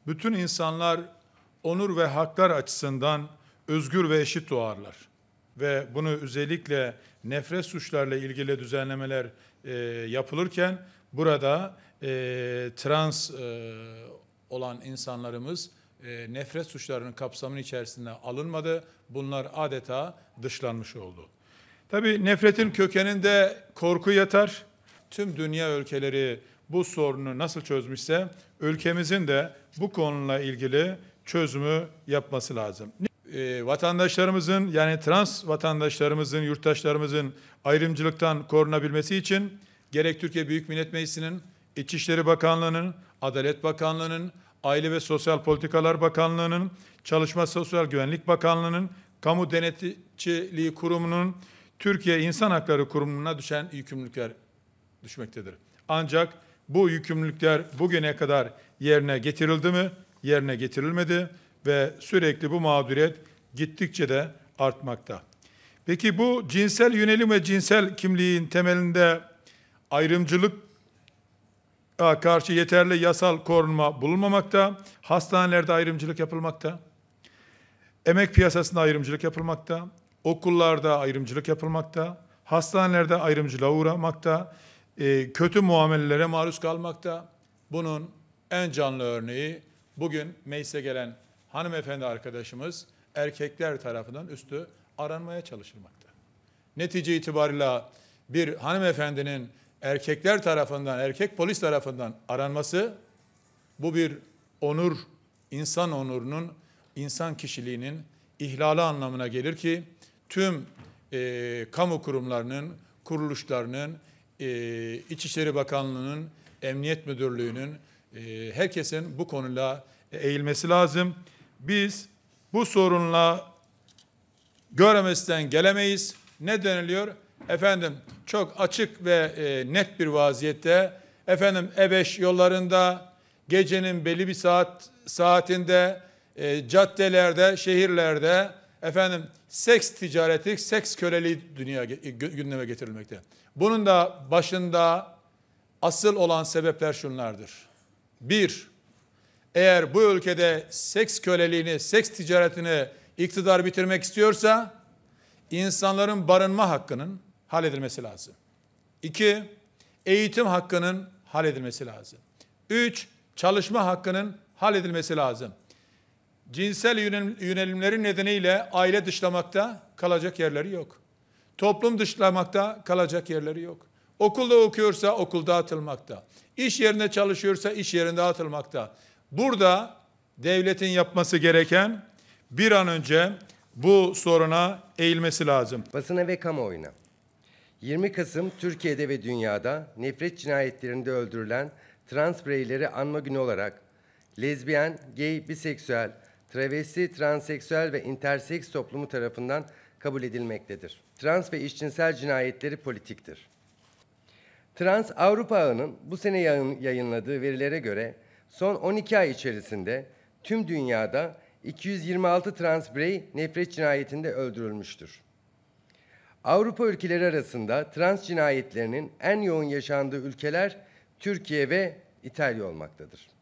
Bütün insanlar onur ve haklar açısından özgür ve eşit doğarlar. Ve bunu özellikle nefret suçlarla ilgili düzenlemeler yapılırken burada trans olan insanlarımız nefret suçlarının kapsamının içerisinde alınmadı. Bunlar adeta dışlanmış oldu. Tabii nefretin kökeninde korku yatar. Tüm dünya ülkeleri bu sorunu nasıl çözmüşse ülkemizin de bu konuyla ilgili çözümü yapması lazım. Vatandaşlarımızın, yani trans vatandaşlarımızın, yurttaşlarımızın ayrımcılıktan korunabilmesi için gerek Türkiye Büyük Millet Meclisi'nin, İçişleri Bakanlığı'nın, Adalet Bakanlığı'nın, Aile ve Sosyal Politikalar Bakanlığı'nın, Çalışma Sosyal Güvenlik Bakanlığı'nın, Kamu Denetçiliği Kurumu'nun, Türkiye İnsan Hakları Kurumu'na düşen yükümlülükler düşmektedir. Ancak bu yükümlülükler bugüne kadar yerine getirildi mi? Yerine getirilmedi ve sürekli bu mağduriyet gittikçe de artmakta. Peki bu cinsel yönelim ve cinsel kimliğin temelinde ayrımcılık karşı yeterli yasal korunma bulunmamakta, hastanelerde ayrımcılık yapılmakta, emek piyasasında ayrımcılık yapılmakta, okullarda ayrımcılık yapılmakta, hastanelerde ayrımcılığa uğramakta, kötü muamelelere maruz kalmakta. Bunun en canlı örneği bugün meclise gelen hanımefendi arkadaşımız erkekler tarafından üstü aranmaya çalışılmakta. Netice itibariyle bir hanımefendinin erkekler tarafından, erkek polis tarafından aranması, bu bir onur, insan onurunun, insan kişiliğinin ihlali anlamına gelir ki tüm kamu kurumlarının, kuruluşlarının, İçişleri Bakanlığı'nın, Emniyet Müdürlüğü'nün, herkesin bu konuyla eğilmesi lazım. Biz bu sorunla göremezden gelemeyiz. Ne deniliyor? Efendim çok açık ve net bir vaziyette E5 yollarında gecenin belli bir saatinde caddelerde, şehirlerde seks ticareti, seks köleliği gündeme getirilmekte. Bunun da başında asıl olan sebepler şunlardır. Bir, eğer bu ülkede seks köleliğini, seks ticaretini iktidar bitirmek istiyorsa insanların barınma hakkının halledilmesi lazım. İki, eğitim hakkının halledilmesi lazım. Üç, çalışma hakkının halledilmesi lazım. Cinsel yönelimlerin nedeniyle aile dışlamakta kalacak yerleri yok. Toplum dışlamakta kalacak yerleri yok. Okulda okuyorsa okulda atılmakta. İş yerinde çalışıyorsa iş yerinde atılmakta. Burada devletin yapması gereken bir an önce bu soruna eğilmesi lazım. Basına ve kamuoyuna. 20 Kasım Türkiye'de ve dünyada nefret cinayetlerinde öldürülen trans bireyleri anma günü olarak lezbiyen, gay, biseksüel, travesti, transseksüel ve interseks toplumu tarafından kabul edilmektedir. Trans ve eşcinsel cinayetleri politiktir. Trans Avrupa Ağı'nın bu sene yayınladığı verilere göre son 12 ay içerisinde tüm dünyada 226 trans birey nefret cinayetinde öldürülmüştür. Avrupa ülkeleri arasında trans cinayetlerinin en yoğun yaşandığı ülkeler Türkiye ve İtalya olmaktadır.